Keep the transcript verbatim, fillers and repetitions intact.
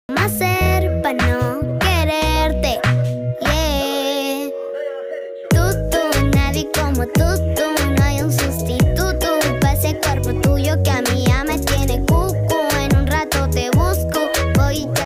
hacer para no quererte? Yeah. Tú, tú, nadie como tú.